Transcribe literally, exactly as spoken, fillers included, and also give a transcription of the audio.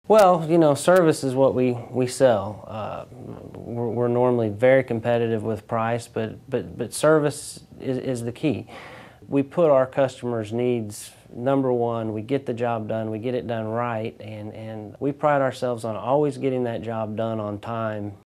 Well, you know, service is what we, we sell. Uh, we're, we're normally very competitive with price, but, but, but service is, is the key. We put our customers' needs number one, we get the job done, we get it done right, and, and we pride ourselves on always getting that job done on time